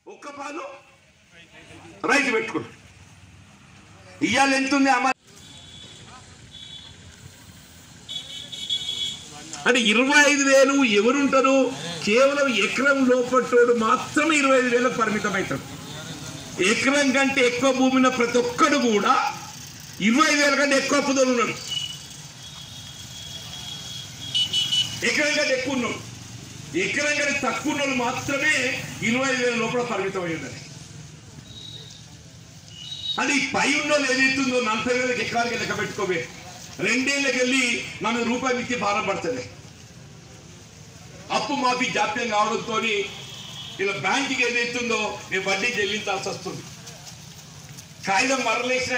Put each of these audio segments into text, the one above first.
ఒక్క పాలు రైతు పెట్టుకున్నాడు. ఇవాళ ఎంత ఉంది అమ్మ అంటే 25,000 ఎవరుంటారు? కేవలం ఎకరం లోపట్టోడు మాత్రమే 25,000 పరిమితం అవుతాడు. ఎకరం కంటే ఎక్కువ భూమి ఉన్న ప్రతి ఒక్కడు కూడా 25,000 కంటే ఎక్కువ అప్పుదోలు ఉన్నాడు. ఎకరం కంటే ఎక్కువ ఉన్నాడు, ఎకరం కంటే తక్కువ ఉన్నోళ్ళు మాత్రమే 25,000 లోపల పరిమితం అయి ఉండాలి. అది పై ఉన్నోళ్ళు ఏదైతుందో 40,000 ఎకరానికి లెక్క పెట్టుకోవే, 2 ఏళ్ళకి వెళ్ళి మనం రూపాయి మిక్కి భారం పడుతుంది. అప్పు మాఫీ జాప్యం కావడంతో ఇలా బ్యాంకుకి ఏదైతుందో నేను వడ్డీ చెల్లించాల్సి వస్తుంది. కాగితం మరలేసినా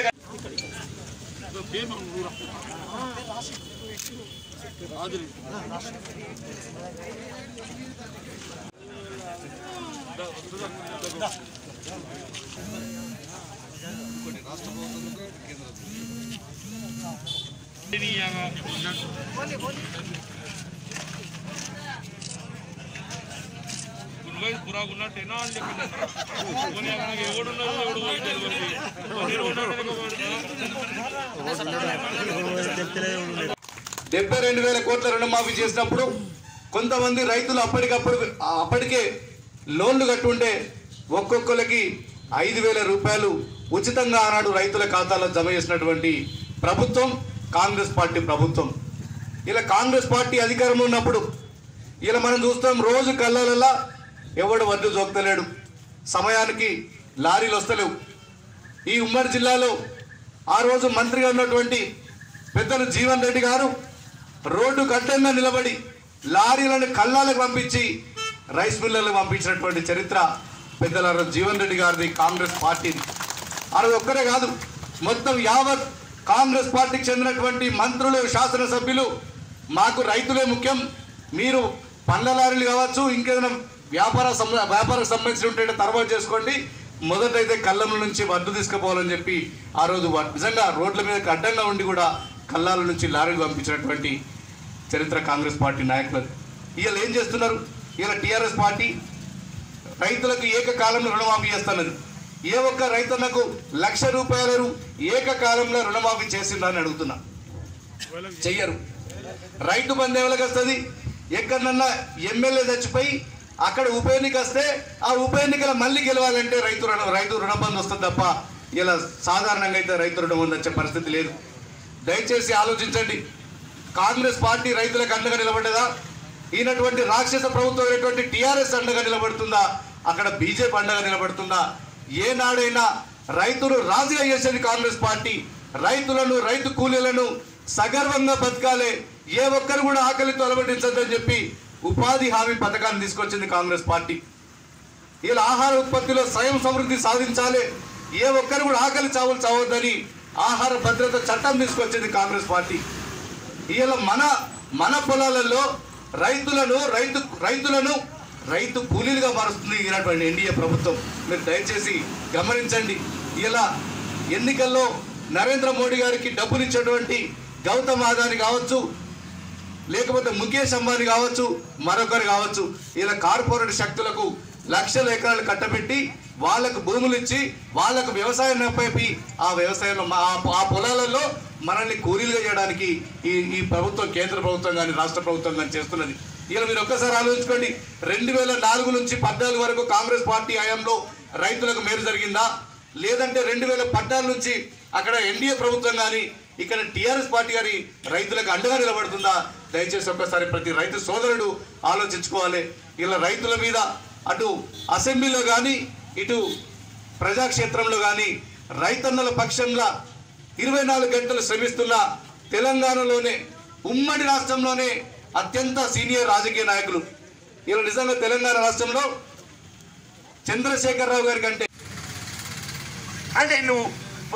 $72,000 కోట్ల రుణమాఫీ చేసినప్పుడు కొంతమంది రైతులు అప్పటికే లోన్లు కట్టుంటే ఒక్కొక్కరికి 5,000 రూపాయలు ఉచితంగా ఆనాడు రైతుల ఖాతాలో జమ చేసినటువంటి ప్రభుత్వం కాంగ్రెస్ పార్టీ ప్రభుత్వం. ఇలా కాంగ్రెస్ పార్టీ అధికారంలో ఉన్నప్పుడు ఇలా మనం చూస్తాం, రోజు కళ్ళల్లో ఎవడు వడ్లు జోక్తలేడు, సమయానికి లారీలు వస్తలేవు. ఈ ఉమ్మడి జిల్లాలో ఆ రోజు మంత్రిగా ఉన్నటువంటి పెద్దలు జీవన్ రెడ్డి గారు రోడ్డు కట్టంగా నిలబడి లారీలను కళ్ళాలకు పంపించి రైస్ మిల్లర్లకు పంపించినటువంటి చరిత్ర పెద్దల జీవన్ రెడ్డి గారిది, కాంగ్రెస్ పార్టీది. అది ఒక్కరే కాదు, మొత్తం యావత్ కాంగ్రెస్ పార్టీకి చెందినటువంటి మంత్రులు, శాసనసభ్యులు మాకు రైతులే ముఖ్యం, మీరు పండ్ల లారీలు కావచ్చు ఇంకేదైనా వ్యాపారకు సంబంధించి ఉంటే తర్వాత చేసుకోండి, మొదటైతే కళ్ళం నుంచి వడ్డు తీసుకుపోవాలని చెప్పి ఆ రోజు నిజంగా రోడ్ల మీద అడ్డంగా ఉండి కూడా కళ్ళాల నుంచి లారీలు పంపించినటువంటి చరిత్ర కాంగ్రెస్ పార్టీ నాయకులది. వీళ్ళు ఏం చేస్తున్నారు? ఇలా టీఆర్ఎస్ పార్టీ రైతులకు ఏకకాలంలో రుణమాఫీ చేస్తున్నది. ఏ ఒక్క రైతన్నకు ₹1,00,000 ఏకకాలంలో రుణమాఫీ చేసిందని అడుగుతున్నా. చెయ్యరు. రైతు బంధు ఎవరికి వస్తుంది? ఎక్కడన్నా ఎమ్మెల్యే చచ్చిపోయి అక్కడ ఉప ఎన్నిక వస్తే ఆ ఉప ఎన్నికల మళ్ళీ గెలవాలంటే రైతు రుణబంధు వస్తుంది తప్ప ఇలా సాధారణంగా అయితే రైతు రుణబంధు వచ్చే పరిస్థితి లేదు. దయచేసి ఆలోచించండి. కాంగ్రెస్ పార్టీ రైతులకు అండగా నిలబడ్డదా? ఈయనటువంటి రాక్షస ప్రభుత్వం అయినటువంటి టీఆర్ఎస్ అండగా నిలబడుతుందా? అక్కడ బీజేపీ అండగా నిలబడుతుందా? ఏనాడైనా రైతులు రాజుగా చేసేది కాంగ్రెస్ పార్టీ. రైతులను, రైతు కూలీలను సగర్వంగా బతకాలే, ఏ ఒక్కరు కూడా ఆకలితో అలవడించద్దని చెప్పి ఉపాధి హామీ పథకాన్ని తీసుకొచ్చింది కాంగ్రెస్ పార్టీ. ఇలా ఆహార ఉత్పత్తిలో స్వయం సమృద్ధి సాధించాలి, ఏ ఒక్కరు కూడా ఆకలి చావులు చావద్దని ఆహార భద్రత చట్టం తీసుకొచ్చింది కాంగ్రెస్ పార్టీ. ఇలా మన పొలాలలో రైతులను రైతు కూలీలుగా మారుస్తుంది ఇలాంటి ఎన్డీఏ ప్రభుత్వం. మీరు దయచేసి గమనించండి. ఇలా ఎన్నికల్లో నరేంద్ర మోడీ గారికి డబ్బులు ఇచ్చేటువంటి గౌతమ్ అదాని కావచ్చు, లేకపోతే ముఖేష్ అంబానీ కావచ్చు, మరొకరు కావచ్చు, ఇలా కార్పొరేట్ శక్తులకు లక్షల ఎకరాలు కట్టబెట్టి వాళ్ళకు భూములు ఇచ్చి వాళ్ళకు వ్యవసాయం నప్పి ఆ వ్యవసాయంలో ఆ పొలాలలో మనల్ని కూలీలుగా చేయడానికి ఈ ప్రభుత్వం, కేంద్ర ప్రభుత్వం కానీ రాష్ట్ర ప్రభుత్వం కానీ చేస్తున్నది. ఇలా మీరు ఒక్కసారి ఆలోచించుకోండి. 2004 నుంచి 2014 వరకు కాంగ్రెస్ పార్టీ హయాంలో రైతులకు మేలు జరిగిందా? లేదంటే 2014 నుంచి అక్కడ ఎన్డీఏ ప్రభుత్వం కానీ ఇక్కడ టీఆర్ఎస్ పార్టీ గారి రైతులకు అండగా నిలబడుతుందా? దయచేసి ఒక్కసారి ప్రతి రైతు సోదరుడు ఆలోచించుకోవాలి. ఇలా రైతుల మీద అటు అసెంబ్లీలో కానీ ఇటు ప్రజాక్షేత్రంలో కానీ రైతన్నల పక్షంలో 24 గంటలు శ్రమిస్తున్న తెలంగాణలోనే, ఉమ్మడి రాష్ట్రంలోనే అత్యంత సీనియర్ రాజకీయ నాయకులు. ఇలా నిజంగా తెలంగాణ రాష్ట్రంలో చంద్రశేఖరరావు గారి కంటే అంటే నువ్వు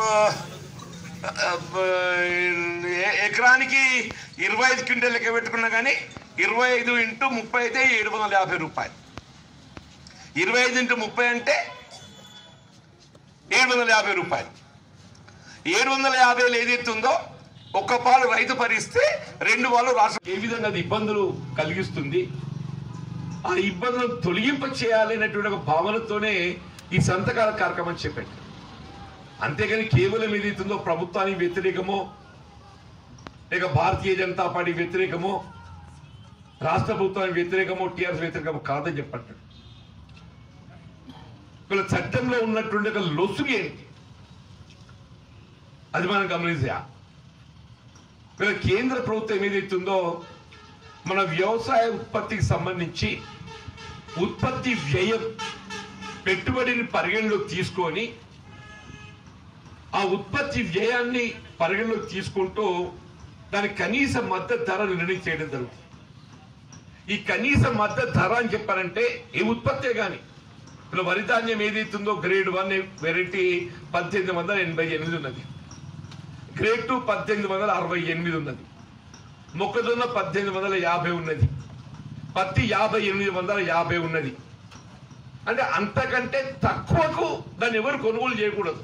ఎకరానికి 25 క్వింటల్ లెక్క పెట్టుకున్నా కానీ 25 × 30 అయితే ₹750. 25 × 30 అంటే ₹750. 750 ఏదైతే ఉందో ఒక్క పాలు రైతు భరిస్తే 2 పాలు రాష్ట్రం ఏ విధంగా ఇబ్బందులు కలిగిస్తుంది. ఆ ఇబ్బందులను తొలగింప చేయాలనేటువంటి ఒక భావనతోనే ఈ సంతకాల కార్యక్రమం చేపట్టారు. అంతేగాని కేవలం ఏదైతుందో ప్రభుత్వానికి వ్యతిరేకమో లేక భారతీయ జనతా పార్టీ వ్యతిరేకమో రాష్ట్ర ప్రభుత్వానికి వ్యతిరేకమో టీఆర్ఎస్ వ్యతిరేకమో కాదని చెప్పంటాడు. వీళ్ళ చట్టంలో ఉన్నటువంటి ఒక లొసుగు ఏంటి అది మనం గమనించా. వీళ్ళ కేంద్ర ప్రభుత్వం ఏదైతుందో మన వ్యవసాయ ఉత్పత్తికి సంబంధించి ఉత్పత్తి వ్యయం పెట్టుబడిని పరిగణలోకి తీసుకొని ఆ ఉత్పత్తి వ్యయాన్ని పరిగణలోకి తీసుకుంటూ దాని కనీస మద్దతు ధర నిర్ణయం చేయడం జరుగుతుంది. ఈ కనీస మద్దతు ధర అని చెప్పారంటే ఏ ఉత్పత్తే కానీ ఇప్పుడు వరి ధాన్యం ఏదైతుందో గ్రేడ్ 1 వెరైటీ 1888 ఉన్నది, గ్రేడ్ 2 1868 ఉన్నది, మొక్కజొన్న 1850 ఉన్నది, పత్తి 5850 ఉన్నది. అంటే అంతకంటే తక్కువకు దాన్ని ఎవరు కొనుగోలు చేయకూడదు.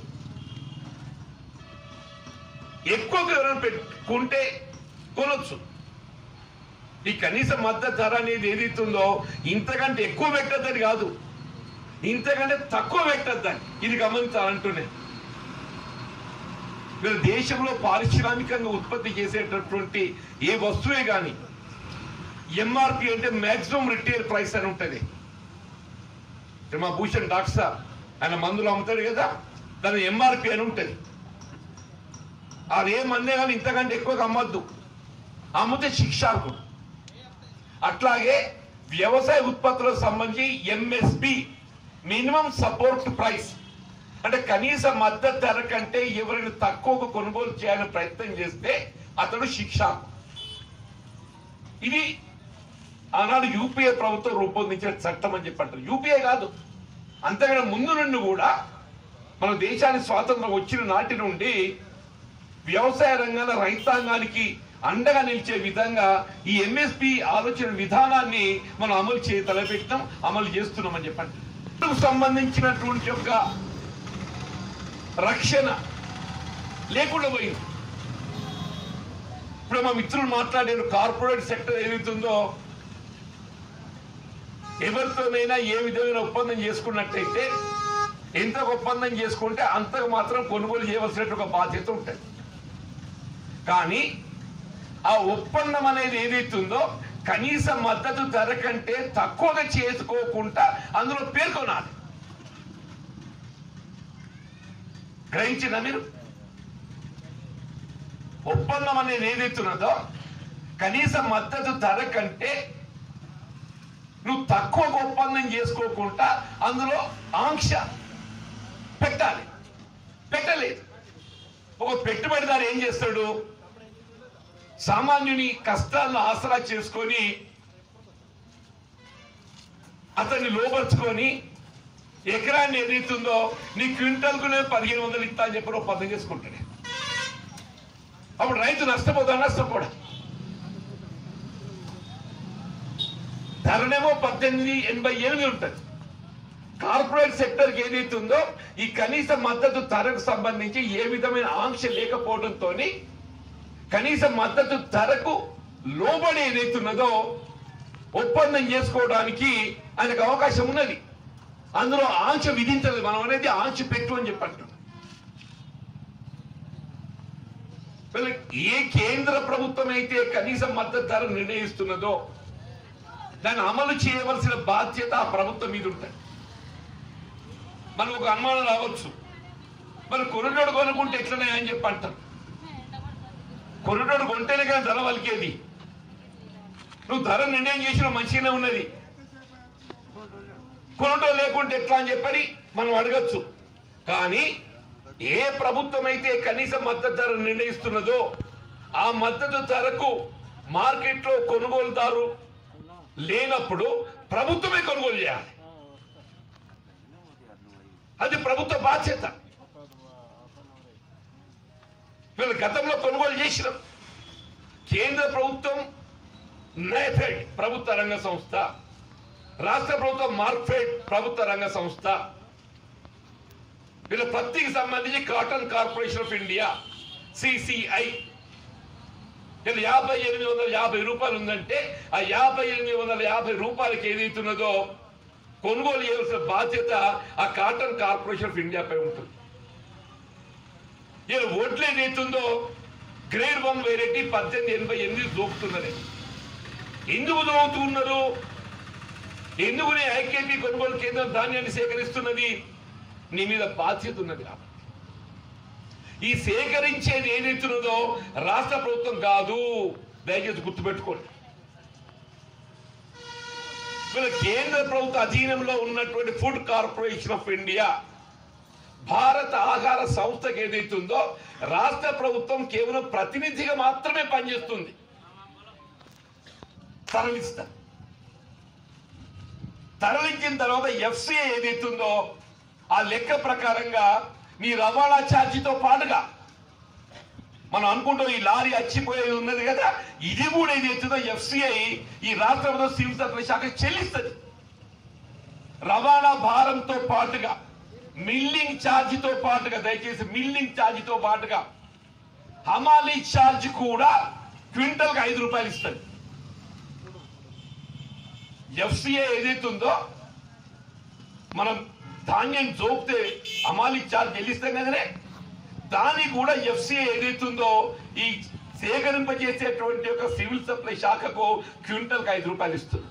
ఎక్కువకు ఎవరైనా పెట్టుకుంటే కొనొచ్చు. ఈ కనీస మద్దతు ధర అనేది ఏదైతుందో ఇంతకంటే ఎక్కువ పెట్టద్దని కాదు, ఇంతకంటే తక్కువ పెట్టద్దని ఇది గమనించాలంటూనే. మీరు దేశంలో పారిశ్రామికంగా ఉత్పత్తి చేసేటటువంటి ఏ వస్తువే కానీ ఎంఆర్పి అంటే మాక్సిమం రిటైల్ ప్రైస్ అని ఉంటుంది. మా భూషణ్ డాక్టర్ సార్ ఆయన మందులు అమ్ముతాడు కదా, దాని ఎంఆర్పి అని ఉంటుంది. అదేమన్నే కానీ ఇంతకంటే ఎక్కువగా అమ్మద్దు, అమ్మితే శిక్షార్హం. అట్లాగే వ్యవసాయ ఉత్పత్తులకు సంబంధించి ఎంఎస్పి మినిమం సపోర్ట్ ప్రైస్ అంటే కనీస మద్దతు ధర కంటే ఎవరైనా తక్కువగా కొనుగోలు చేయాలని ప్రయత్నం చేస్తే అతడు శిక్షార్హం. ఇది ఆనాడు యూపీఏ ప్రభుత్వం రూపొందించిన చట్టం అని చెప్పంటారు. యూపీఏ కాదు, అంతకన్నా ముందు నుండి కూడా మన దేశానికి స్వాతంత్రం వచ్చిన నాటి నుండి వ్యవసాయ రంగంలో రైతాంగానికి అండగా నిలిచే విధంగా ఈ ఎంఎస్పి ఆలోచన విధానాన్ని మనం అమలు తలపెట్టాం, అమలు చేస్తున్నామని చెప్పండి. సంబంధించినటువంటి యొక్క రక్షణ లేకుండా పోయింది. ఇప్పుడు మా మిత్రులు మాట్లాడారు, కార్పొరేట్ సెక్టర్ ఏదైతుందో ఎవరితోనైనా ఏ విధమైన ఒప్పందం చేసుకున్నట్టయితే ఎంత ఒప్పందం చేసుకుంటే అంతకు మాత్రం కొనుగోలు చేయవలసినట్టు ఒక బాధ్యత ఉంటుంది. కానీ ఆ ఒప్పందం అనేది ఏదైతుందో కనీస మద్దతు ధర కంటే తక్కువగా చేసుకోకుండా అందులో పేర్కొనాలి. గ్రహించిన మీరు? ఒప్పందం అనేది ఏదైతున్నదో కనీస మద్దతు ధర కంటే నువ్వు తక్కువగా ఒప్పందం చేసుకోకుండా అందులో ఆంక్ష పెట్టాలి. పెట్టలేదు. ఒక పెట్టుబడిదారు ఏం చేస్తాడు, సామాన్యుని కష్టాలను ఆసరా చేసుకొని అతన్ని లోపరుచుకొని ఎకరాన్ని ఏదైతుందో నీ క్వింటల్కు 1500 ఇస్తా అని చెప్పి ఒప్పందం చేసుకుంటాడు. అప్పుడు రైతు నష్టపోడా? ధరనేమో 1888 ఉంటుంది. కార్పొరేట్ సెక్టర్ కి ఏదైతుందో ఈ కనీస మద్దతు ధరకు సంబంధించి ఏ విధమైన ఆంక్ష లేకపోవడంతో కనీస మద్దతు ధరకు లోబడి ఏదైతున్నదో ఒప్పందం చేసుకోవడానికి ఆయనకు అవకాశం ఉన్నది. అందులో ఆంక్ష విధించలేదు. మనం అనేది ఆంక్ష పెట్టు అని చెప్పంటాం. ఏ కేంద్ర ప్రభుత్వం అయితే కనీస మద్దతు ధర నిర్ణయిస్తున్నదో దాన్ని అమలు చేయవలసిన బాధ్యత ఆ ప్రభుత్వం మీద ఉంటుంది. మనం ఒక అనుమానం రావచ్చు, మరి కొనుగోడు కొనుక్కుంటే ఎట్లనే అని చెప్పి అంటారు. కొనుగోడు కొంటేనే కానీ ధర వలికేది. నువ్వు ధర నిర్ణయం చేసిన మంచిగానే ఉన్నది, కొనుగోలు లేకుంటే ఎట్లా అని చెప్పని మనం అడగచ్చు. కానీ ఏ ప్రభుత్వం అయితే కనీస మద్దతు ధర నిర్ణయిస్తున్నదో ఆ మద్దతు ధరకు మార్కెట్లో కొనుగోలుదారు లేనప్పుడు ప్రభుత్వమే కొనుగోలు చేయాలి. అది ప్రభుత్వ బాధ్యత. వీళ్ళు గతంలో కొనుగోలు చేసిన కేంద్ర ప్రభుత్వం నేఫెడ్ ప్రభుత్వ రంగ సంస్థ, రాష్ట్ర ప్రభుత్వం మార్క్ఫెడ్ ప్రభుత్వ రంగ సంస్థ, వీళ్ళ పత్తికి సంబంధించి cotton corporation of India CCI ఇలా 5850 రూపాయలు ఉందంటే ఆ 5850 రూపాయలకి ఏదైతున్నదో కొనుగోలు చేయాల్సిన బాధ్యత ఆ కాటన్ కార్పొరేషన్ ఆఫ్ ఇండియాపై ఉంటుంది. ఇలా ఓట్లు ఏదైతుందో గ్రేడ్ 1 వెరైటీ 1888 దోపుతున్నది. ఎందుకు దోపుతున్నారు? ఎందుకు ఐకేపీ కొనుగోలు కేంద్రం ధాన్యాన్ని సేకరిస్తున్నది? నీ మీద బాధ్యత ఉన్నది కాబట్టి. ఈ సేకరించేది ఏదైతున్నదో రాష్ట్ర ప్రభుత్వం కాదు, దయచేసి గుర్తుపెట్టుకోండి. కేంద్ర ప్రభుత్వ అధీనంలో ఉన్నటువంటి ఫుడ్ కార్పొరేషన్ ఆఫ్ ఇండియా, భారత ఆహార సంస్థకి ఏదైతుందో రాష్ట్ర ప్రభుత్వం కేవలం ప్రతినిధిగా మాత్రమే పనిచేస్తుంది. తరలించిన తర్వాత ఎఫ్సిఐ ఏదైతుందో ఆ లెక్క ప్రకారంగా నీ రవాణా ఛార్జీతో పాటుగా మనం అనుకుంటాం ఈ లారీ అచ్చిపోయేది ఉన్నది కదా, ఇది కూడా ఏదైతుందో ఎఫ్సిఐ ఈ రాష్ట్ర ప్రభుత్వం సివిల్ సప్లై శాఖ చెల్లిస్తుంది. రవాణా భారంతో పాటుగా మిల్లింగ్ ఛార్జీతో పాటుగా, దయచేసి మిల్లింగ్ ఛార్జీతో పాటుగా హమాలీ ఛార్జ్ కూడా క్వింటల్కి 5 రూపాయలు ఇస్తుంది. ఎఫ్సిఐ ఏదైతుందో మనం ధాన్యం జోపితే హమాలీ ఛార్జ్ చెల్లిస్తాం కదనే, దానికి కూడా ఎఫ్సిఐ ఏదైతుందో ఈ సేకరింపజేసేటువంటి ఒక సివిల్ సప్లై శాఖకు క్వింటల్కి 5 రూపాయలు ఇస్తుంది.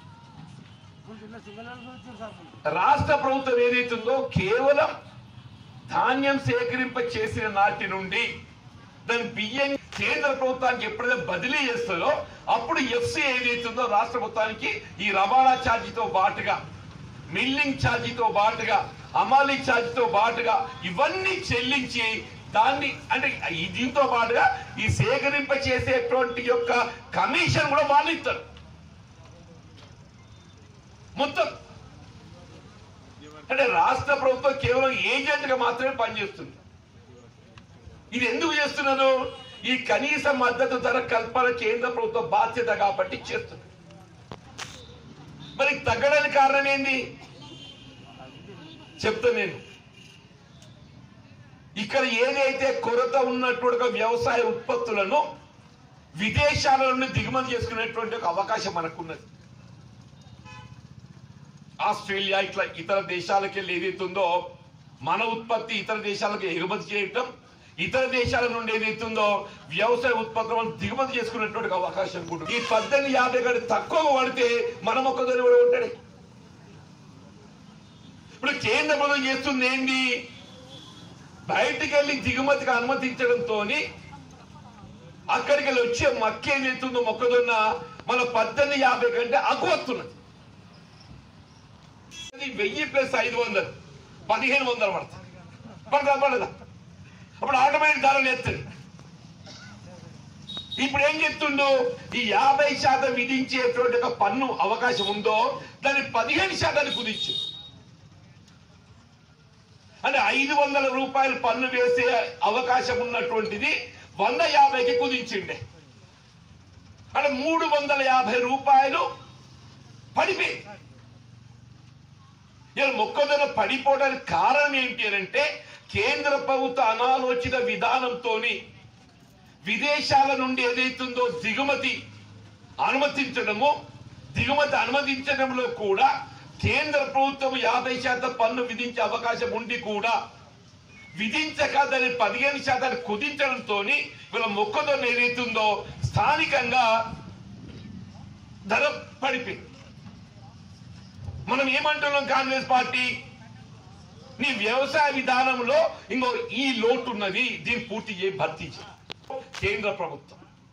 రాష్ట్ర ప్రభుత్వం ఏదైతుందో కేవలం ధాన్యం సేకరింప చేసిన నాటి నుండి దాని బియ్యం కేంద్ర ప్రభుత్వానికి ఎప్పుడైతే బదిలీ చేస్తుందో అప్పుడు ఎఫ్సి ఏదైతుందో రాష్ట్ర ప్రభుత్వానికి ఈ రవాణా ఛార్జీతో పాటుగా, మిల్లింగ్ ఛార్జీతో పాటుగా, హమాలీ ఛార్జీతో పాటుగా ఇవన్నీ చెల్లించి దాన్ని అంటే దీంతో పాటుగా ఈ సేకరింప చేసేటువంటి యొక్క కమిషన్ కూడా వాళ్ళు ఇస్తారు. మొత్తం అంటే రాష్ట్ర ప్రభుత్వం కేవలం ఏజెంట్ గా మాత్రమే పనిచేస్తుంది. ఇది ఎందుకు చేస్తున్నారు? ఈ కనీస మద్దతు ధర కల్పన కేంద్ర ప్రభుత్వ బాధ్యత కాబట్టి చేస్తుంది. మరి తగ్గడానికి కారణం ఏంది చెప్తా నేను. ఇక్కడ ఏదైతే కొరత ఉన్నటువంటి వ్యవసాయ ఉత్పత్తులను విదేశాల నుండి దిగుమతి చేసుకునేటువంటి ఒక అవకాశం మనకున్నది. ఆస్ట్రేలియా ఇట్లా ఇతర దేశాలకు వెళ్ళి ఏదైతుందో మన ఉత్పత్తి ఇతర దేశాలకు ఎగుమతి చేయటం, ఇతర దేశాల నుండి ఏదైతుందో వ్యవసాయ ఉత్పత్తులను దిగుమతి చేసుకునేటువంటి అవకాశం కూడా. ఈ 1850 కంటే తక్కువ పడితే మనం ఒక్కదాని కూడా ఉంటాడు. ఇప్పుడు కేంద్ర ప్రభుత్వం చేస్తుంది ఏంటి? బయటికి వెళ్ళి దిగుమతికి అనుమతించడంతో అక్కడికి వెళ్ళి వచ్చే మక్క ఏదైతుందో మొక్కజొన్న మన 1850 కంటే అక్కువ వస్తున్నది. 1000 + 500 1500 పడుతుంది. అప్పుడు ఆటోమేటిక్ ధరలు ఎత్తుంది. ఇప్పుడు ఏం చెప్తుండో ఈ 50% విధించేటువంటి ఒక పన్ను అవకాశం ఉందో దాన్ని 15% కుదించు. అంటే 500 రూపాయలు పన్ను వేసే అవకాశం ఉన్నటువంటిది 150కి కుదించిండే. అంటే 350 రూపాయలు పడిపోయి. ఇలా మొక్కజొన్న పడిపోవడానికి కారణం ఏంటి అంటే కేంద్ర ప్రభుత్వ అనాలోచిత విధానంతో విదేశాల నుండి ఏదైతుందో దిగుమతి అనుమతించడంలో కూడా కేంద్ర ప్రభుత్వం 50% పన్ను విధించే అవకాశం ఉండి కూడా విధించక దాన్ని 15% కుదించడంతో వీళ్ళ మొక్కజొన్న ఏదైతుందో స్థానికంగా ధర పడిపోయింది. మనం ఏమంటున్నాం? కాంగ్రెస్ పార్టీ నీ వ్యవసాయ విధానంలో ఇంకో ఈ లోటు ఉన్నది, దీన్ని పూర్తి భర్తీ చేయి. కేంద్ర ప్రభుత్వం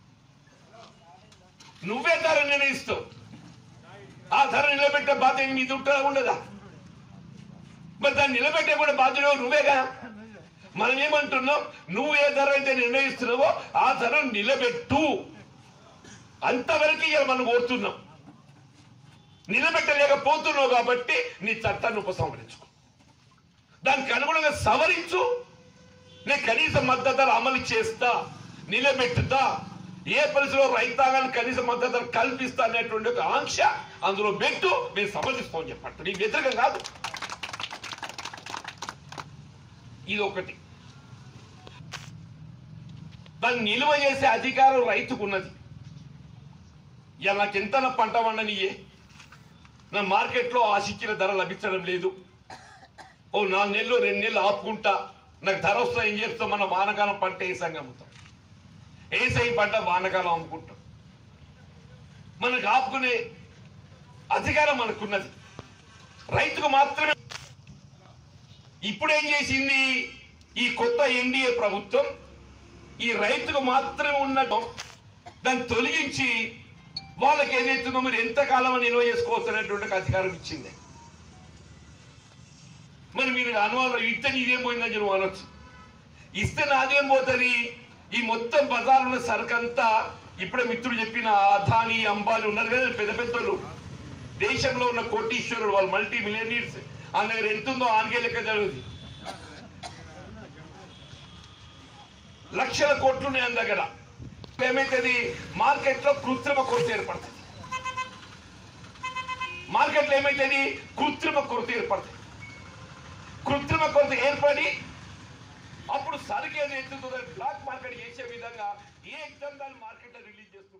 నువ్వే ధర నిర్ణయిస్తావు. ఆ ధర నిలబెట్టే బాధ్యత నీ దుట్టా ఉండదా? మరి దాన్ని నిలబెట్టే కూడా బాధ్యత నువ్వేగా. మనం ఏమంటున్నాం? నువ్వు ఏ ధర అయితే నిర్ణయిస్తున్నావో ఆ ధర నిలబెట్టు. అంతవరకు మనం కోరుతున్నాం. నిలబెట్టలేకపోతున్నావు కాబట్టి నీ చట్టాన్ని ఉపసంహరించుకో, దానికి అనుగుణంగా సవరించు. నేను కనీస మద్దతు ధర అమలు చేస్తా, నిలబెట్టుతా, ఏ పరిస్థితిలో రైతాంగాన్ని కనీస మద్దతు ధర కల్పిస్తా అనేటువంటి ఒక ఆంక్ష అందులో పెట్టు. మేము సమర్థిస్తామని చెప్పట్టు, నీ వ్యతిరేకం కాదు. ఇది ఒకటి. దాన్ని నిల్వ చేసే అధికారం రైతుకు ఉన్నది. ఇలా నాకు ఎంత నా పంట వండనియే, నా మార్కెట్లో ఆశించిన ధర లభించడం లేదు, ఓ 4 నెలలు 2 నెలలు ఆపుకుంటా, నాకు ధర వస్తా ఏం చేస్తాం, మన వానకాలం పంట ఏసంగా అమ్ముతాం, ఏసై పంట వానకాలం అమ్ముకుంటాం. మనకు ఆపుకునే అధికారం మనకున్నది, రైతుకు మాత్రమే. ఇప్పుడు ఏం చేసింది ఈ కొత్త ఎన్డీఏ ప్రభుత్వం, ఈ రైతుకు మాత్రమే ఉన్నట్టు దాన్ని తొలగించి వాళ్ళకి ఏదైతుందో మీరు ఎంతకాలం నిల్వ చేసుకోవచ్చు అనేటువంటి అధికారం ఇచ్చింది. మరి మీరు అనుమానం ఇస్తే నీదేం పోయిందని చెప్పి అనొచ్చు, ఇస్తే నాదేం పోతుంది. ఈ మొత్తం బజార్లో సరుకంతా ఇప్పుడే మిత్రుడు చెప్పిన అదానీ అంబానీ ఉన్నారు కదా, పెద్ద పెద్దలు దేశంలో ఉన్న కోటీశ్వరుడు, వాళ్ళు మల్టీ మిలియనీర్స్, ఆయన దగ్గర ఎంత ఉందో ఆనకే లెక్క జరుగుతుంది. లక్షల కోట్లు ఉన్నాయి ఆయన దగ్గర. ఏమైతుంది, మార్కెట్లో కృత్రిమ కొరత ఏర్పడుతుంది. మార్కెట్లో ఏమైతుంది, కృత్రిమ కొరత ఏర్పడుతుంది. కృత్రిమ కొరత ఏర్పడి అప్పుడు సరుకు ఏది ఎత్తుందో బ్లాక్ మార్కెట్ చేసే విధంగా ఏ ఎగ్జామ్ దాన్ని మార్కెట్లో రిలీజ్ చేస్తుంది.